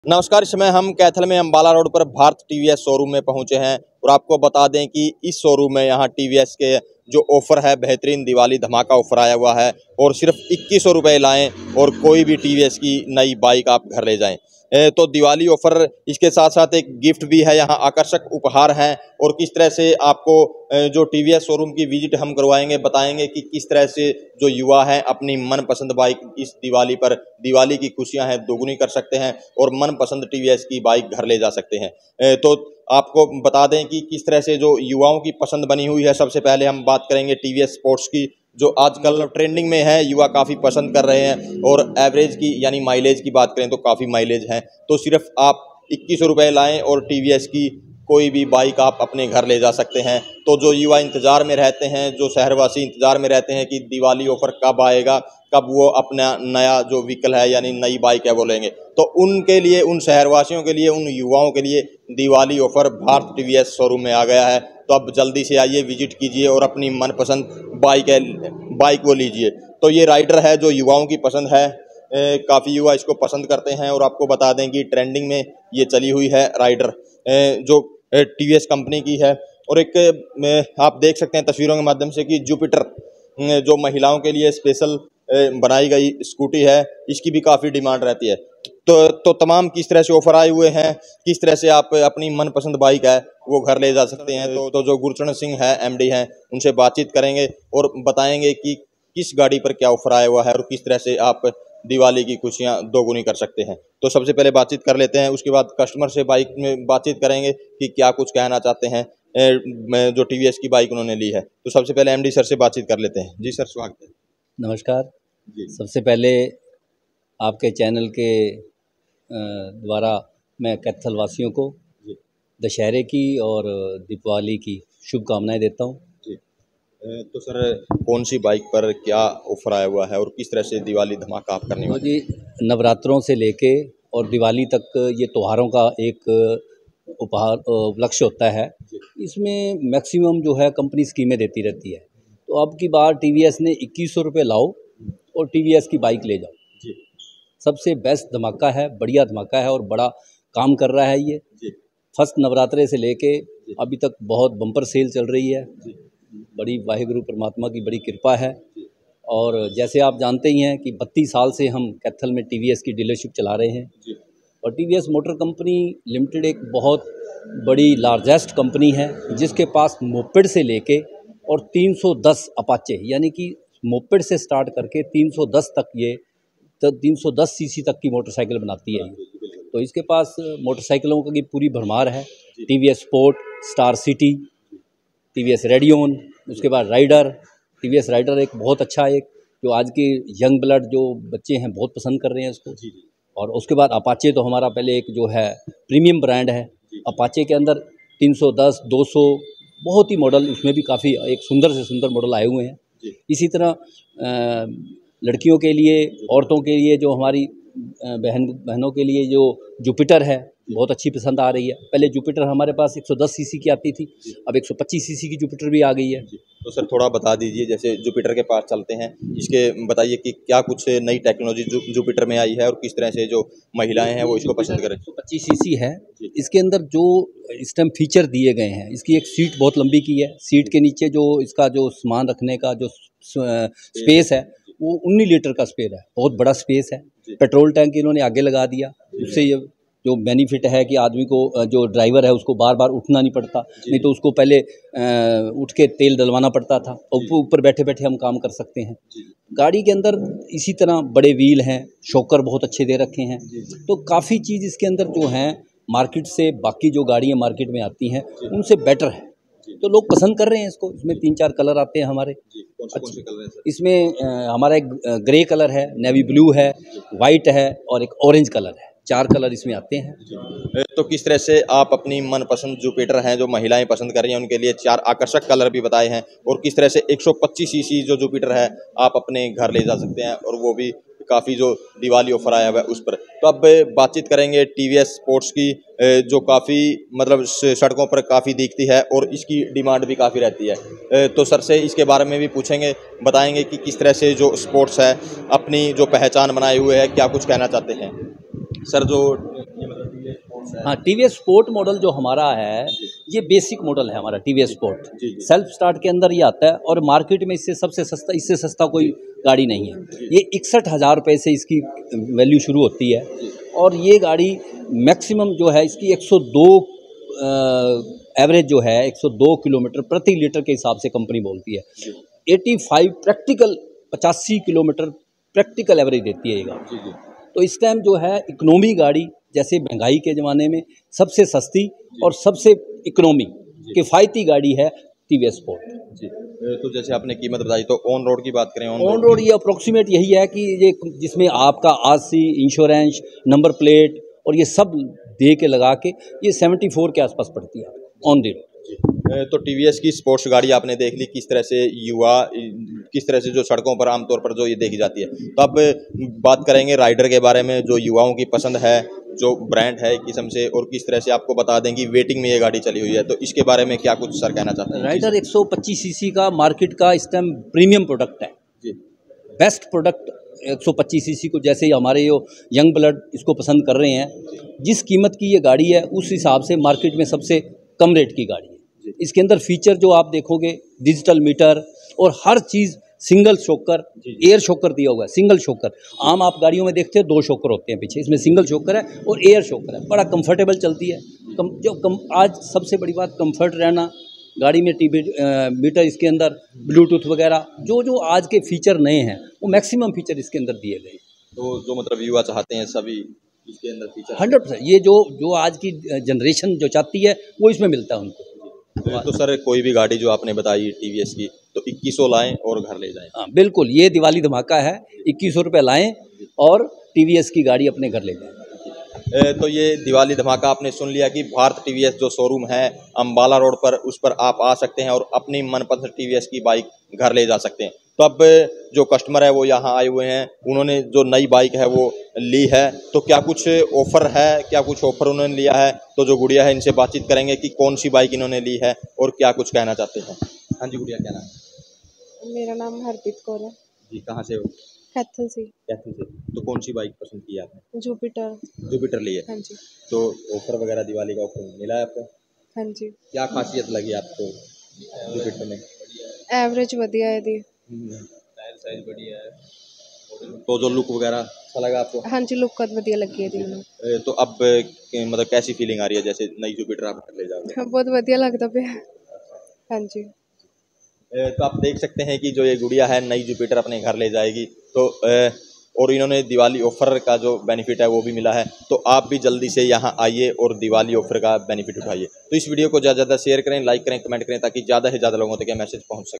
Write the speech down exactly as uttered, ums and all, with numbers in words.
नमस्कार, इस समय हम कैथल में अम्बाला रोड पर भारत टीवीएस शोरूम में पहुंचे हैं और आपको बता दें कि इस शोरूम में यहां टीवीएस के जो ऑफर है, बेहतरीन दिवाली धमाका ऑफर आया हुआ है और सिर्फ इक्कीस सौ रुपये लाएँ और कोई भी टीवीएस की नई बाइक आप घर ले जाएं। तो दिवाली ऑफर, इसके साथ साथ एक गिफ्ट भी है, यहाँ आकर्षक उपहार हैं और किस तरह से आपको जो टीवीएस शोरूम की विजिट हम करवाएंगे, बताएंगे कि किस तरह से जो युवा हैं अपनी मनपसंद बाइक इस दिवाली पर, दिवाली की खुशियां हैं दोगुनी कर सकते हैं और मनपसंद टीवीएस की बाइक घर ले जा सकते हैं। तो आपको बता दें कि किस तरह से जो युवाओं की पसंद बनी हुई है। सबसे पहले हम बात करेंगे टीवीएस स्पोर्ट्स की, जो आजकल ट्रेंडिंग में है, युवा काफ़ी पसंद कर रहे हैं और एवरेज की यानी माइलेज की बात करें तो काफ़ी माइलेज है। तो सिर्फ आप इक्कीस सौ रुपये लाएँ और टीवीएस की कोई भी बाइक आप अपने घर ले जा सकते हैं। तो जो युवा इंतज़ार में रहते हैं, जो शहरवासी इंतज़ार में रहते हैं कि दिवाली ऑफर कब आएगा, कब वो अपना नया जो व्हीकल है यानी नई बाइक है वो लेंगे, तो उनके लिए, उन शहरवासियों के लिए, उन युवाओं के लिए Diwali offer Bharat TVS showroom में आ गया है। तो अब जल्दी से आइए, विजिट कीजिए और अपनी मनपसंद बाइक है बाइक वो लीजिए। तो ये राइडर है जो युवाओं की पसंद है, काफ़ी युवा इसको पसंद करते हैं और आपको बता दें कि ट्रेंडिंग में ये चली हुई है राइडर, जो टीवीएस कंपनी की है। और एक आप देख सकते हैं तस्वीरों के माध्यम से कि जुपिटर, जो महिलाओं के लिए स्पेशल बनाई गई स्कूटी है, इसकी भी काफ़ी डिमांड रहती है। तो तो तमाम किस तरह से ऑफर आए हुए हैं, किस तरह से आप अपनी मनपसंद बाइक है वो घर ले जा सकते हैं। तो, तो जो गुरचरण सिंह है, एमडी हैं, उनसे बातचीत करेंगे और बताएंगे कि किस गाड़ी पर क्या ऑफर आया हुआ है और किस तरह से आप दिवाली की खुशियां दोगुनी कर सकते हैं। तो सबसे पहले बातचीत कर लेते हैं, उसके बाद कस्टमर से बाइक में बातचीत करेंगे कि क्या कुछ कहना चाहते हैं जो टीवीएस की बाइक उन्होंने ली है। तो सबसे पहले एमडी सर से बातचीत कर लेते हैं। जी सर, स्वागत है। नमस्कार जी। सबसे पहले आपके चैनल के द्वारा मैं कैथल वासियों को दशहरे की और दीपावली की शुभकामनाएं देता हूं। तो सर, कौन सी बाइक पर क्या ऑफर आया हुआ है और किस तरह से दिवाली धमाका आप करने वाले? जी, नवरात्रों से लेके और दिवाली तक ये त्योहारों का एक उपहार उपलक्ष्य होता है। इसमें मैक्सिमम जो है कंपनी स्कीमें देती रहती है। तो अब की बार टीवीएस ने इक्कीस सौ रुपये लाओ और टीवीएस की बाइक ले जाओ जी। सबसे बेस्ट धमाका है, बढ़िया धमाका है और बड़ा काम कर रहा है ये जी। फर्स्ट नवरात्रे से लेके अभी तक बहुत बम्पर सेल चल रही है जी। बड़ी वाहिगुरु परमात्मा की बड़ी कृपा है। और जैसे आप जानते ही हैं कि बत्तीस साल से हम कैथल में टीवीएस की डीलरशिप चला रहे हैं जी। और टीवीएस मोटर कंपनी लिमिटेड एक बहुत बड़ी लार्जेस्ट कंपनी है, जिसके पास मोपेड से लेके और तीन सौ दस अपाचे, यानी कि मोपेड से स्टार्ट करके तीन सौ दस तक, ये तो तीन सौ दस सीसी तक की मोटरसाइकिल बनाती है। तो इसके पास मोटरसाइकिलों की पूरी भरमार है। TVS Sport, Star City, TVS Radeon, उसके बाद राइडर। टीवीएस राइडर एक बहुत अच्छा, एक जो आज के यंग ब्लड जो बच्चे हैं बहुत पसंद कर रहे हैं इसको। और उसके बाद अपाचे, तो हमारा पहले एक जो है प्रीमियम ब्रांड है। अपाचे के अंदर तीन सौ दस, दो सौ बहुत ही मॉडल, उसमें भी काफ़ी एक सुंदर से सुंदर मॉडल आए हुए हैं। इसी तरह आ, लड़कियों के लिए, औरतों के लिए, जो हमारी बहन बहनों के लिए जो जुपिटर है बहुत अच्छी पसंद आ रही है। पहले जुपिटर हमारे पास एक सौ दस सीसी की आती थी, अब एक सौ पच्चीस सीसी की जुपिटर भी आ गई है। तो सर थोड़ा बता दीजिए, जैसे जुपिटर के पास चलते हैं, इसके बताइए कि क्या कुछ नई टेक्नोलॉजी जु, जुपिटर में आई है और किस तरह से जो महिलाएं हैं वो इसको पसंद करें। एक सौ पच्चीस सीसी है। इसके अंदर जो इस टाइम फीचर दिए गए हैं, इसकी एक सीट बहुत लंबी की है। सीट के नीचे जो इसका जो सामान रखने का जो स्पेस है वो उन्नीस लीटर का स्पेस है, बहुत बड़ा स्पेस है। पेट्रोल टैंक इन्होंने आगे लगा दिया, उससे ये जो बेनिफिट है कि आदमी को, जो ड्राइवर है, उसको बार बार उठना नहीं पड़ता, नहीं तो उसको पहले उठ के तेल डलवाना पड़ता था, और ऊपर बैठे बैठे हम काम कर सकते हैं। गाड़ी के अंदर इसी तरह बड़े व्हील हैं, शॉकर बहुत अच्छे दे रखे हैं। तो काफ़ी चीज़ इसके अंदर जो हैं मार्केट से, बाकी जो गाड़ियाँ मार्केट में आती हैं उनसे बेटर है। तो लोग पसंद कर रहे हैं इसको। इसमें तीन चार कलर आते हैं हमारे। कौन से कौन से कलर हैं सर? इसमें आ, हमारा एक ग्रे कलर है, नेवी ब्लू है, वाइट है और एक ऑरेंज कलर है। चार कलर इसमें आते हैं। तो किस तरह से आप अपनी मनपसंद जुपिटर हैं जो महिलाएं पसंद कर रही हैं उनके लिए चार आकर्षक कलर भी बताए हैं, और किस तरह से एक सौ पच्चीस सीसी जो जुपिटर है आप अपने घर ले जा सकते हैं, और वो भी काफ़ी जो दिवाली ऑफर आया हुआ है उस पर। तो अब बातचीत करेंगे टीवीएस स्पोर्ट्स की, जो काफ़ी मतलब सड़कों पर काफ़ी दिखती है और इसकी डिमांड भी काफ़ी रहती है। तो सर से इसके बारे में भी पूछेंगे, बताएंगे कि किस तरह से जो स्पोर्ट्स है अपनी जो पहचान बनाए हुए है, क्या कुछ कहना चाहते हैं। सर जो ये मतलब टी वी एस स्पोर्ट्स है, हाँ, T V S Sport model जो हमारा है, ये बेसिक मॉडल है हमारा टी वी एस स्पोर्ट। जी, जी। सेल्फ स्टार्ट के अंदर ये आता है और मार्केट में इससे सबसे सस्ता इससे सस्ता कोई गाड़ी नहीं है। ये इकसठ हज़ार रुपये से इसकी वैल्यू शुरू होती है और ये गाड़ी मैक्सिमम जो है इसकी एक सौ दो एवरेज जो है एक सौ दो किलोमीटर प्रति लीटर के हिसाब से कंपनी बोलती है। पचासी प्रैक्टिकल पचासी किलोमीटर प्रैक्टिकल एवरेज देती है ये गाड़ी। जी, जी। तो इस टाइम जो है इकोनॉमी गाड़ी, जैसे महंगाई के ज़माने में सबसे सस्ती और सबसे इकोनॉमी किफ़ायती गाड़ी है टी वी एस स्पोर्ट। जी, तो जैसे आपने कीमत बताई, तो ऑन रोड की बात करें, ऑन ऑन रोड ये अप्रोक्सीमेट यही है कि ये जिसमें आपका R C, insurance, number plate और ये सब दे के लगा के ये सेवेंटी फोर के आसपास पड़ती है ऑन दी रोड। तो टी वी एस की स्पोर्ट्स गाड़ी आपने देख ली, किस तरह से युवा किस तरह से जो सड़कों पर आमतौर पर जो ये देखी जाती है। तो अब बात करेंगे राइडर के बारे में, जो युवाओं की पसंद है, जो ब्रांड है एक किस्म से, और किस तरह से आपको बता दें कि वेटिंग में ये गाड़ी चली हुई है। तो इसके बारे में क्या कुछ सर कहना चाहते हैं? राइडर एक सौ पच्चीस सीसी का मार्केट का इस टाइम प्रीमियम प्रोडक्ट है जी, बेस्ट प्रोडक्ट एक सौ पच्चीस सीसी को, जैसे ही हमारे जो यंग ब्लड इसको पसंद कर रहे हैं, जिस कीमत की ये गाड़ी है उस हिसाब से मार्केट में सबसे कम रेट की गाड़ी है। इसके अंदर फीचर जो आप देखोगे, डिजिटल मीटर और हर चीज़, सिंगल शॉकर, एयर शॉकर दिया हुआ है, सिंगल शॉकर। आम आप गाड़ियों में देखते हैं दो शॉकर होते हैं पीछे, इसमें सिंगल शॉकर है और एयर शॉकर है। बड़ा कंफर्टेबल चलती है। कम जो कम आज सबसे बड़ी बात कंफर्ट रहना गाड़ी में, टीवी मीटर इसके अंदर, ब्लूटूथ वगैरह, जो जो आज के फीचर नए हैं वो मैक्सिमम फीचर इसके अंदर दिए गए। तो जो मतलब युवा चाहते हैं सभी इसके अंदर फीचर हंड्रेड परसेंट ये जो जो आज की जनरेशन जो चाहती है वो इसमें मिलता है उनको। तो, तो सर कोई भी गाड़ी जो आपने बताई टी वी एस की, तो इक्कीस सौ लाएँ और घर ले जाएँ। हाँ बिल्कुल, ये दिवाली धमाका है, इक्कीस सौ रुपये लाएँ और टी वी एस की गाड़ी अपने घर ले जाएँ। तो ये दिवाली धमाका आपने सुन लिया कि भारत टी वी एस जो शोरूम है अम्बाला रोड पर, उस पर आप आ सकते हैं और अपनी मनपसंद टी वी एस की बाइक घर ले जा सकते हैं। तो अब जो कस्टमर है वो यहाँ आए हुए हैं, उन्होंने जो नई बाइक है वो ली है, तो क्या कुछ ऑफ़र है, क्या कुछ ऑफ़र उन्होंने लिया है, तो जो गुड़िया है इनसे बातचीत करेंगे कि कौन सी बाइक इन्होंने ली है और क्या कुछ कहना चाहते हैं। हाँ जी गुड़िया, क्या नाम है? मेरा नाम हरप्रीत कौर है जी, कहाँ से हो? कैथल से। कैथल से। तो कौन सी बाइक पसंद की आपने? जुपिटर। जुपिटर ली है। हाँ जी। तो ऑफ़र वगैरह दिवाली का ऑफ़र मिला है आपको? हाँ जी। क्या खासियत लगी आपको जुपिटर में? एवरेज बढ़िया है दी। टायर साइज बढ़िया है, तो जो लुक वगैरह अच्छा लगा आपको? हाँ जी, लुक बढ़िया लगी है दी मैंने। तो अब मतलब कैसी फीलिंग आ रही है जैसे नई जुपिटर आप घर ले जाओगे? हाँ, बहुत बढ़िया लगता पे। हाँ जी। तो आप देख सकते हैं कि जो ये गुड़िया है नई जुपिटर अपने घर ले जाएगी, तो और इन्होंने दिवाली ऑफ़र का जो बेनिफिट है वो भी मिला है। तो आप भी जल्दी से यहाँ आइए और दिवाली ऑफ़र का बेनिफिट उठाइए। तो इस वीडियो को ज़्यादा से ज़्यादा शेयर करें, लाइक करें, कमेंट करें, ताकि ज़्यादा से ज़्यादा लोगों तक ये मैसेज पहुँच सके।